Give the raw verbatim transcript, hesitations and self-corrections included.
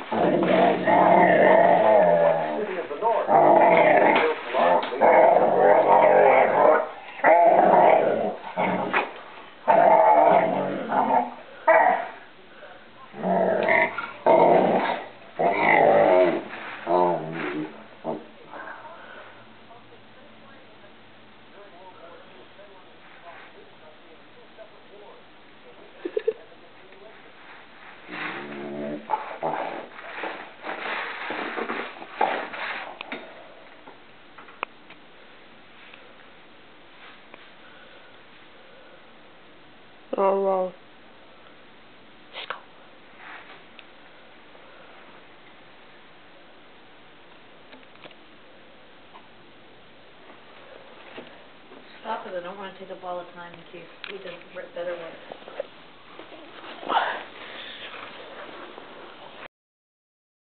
City of the North. Built largely Oh, wow. Cisco. Stop it, I don't want to take up all the time in case he does better work.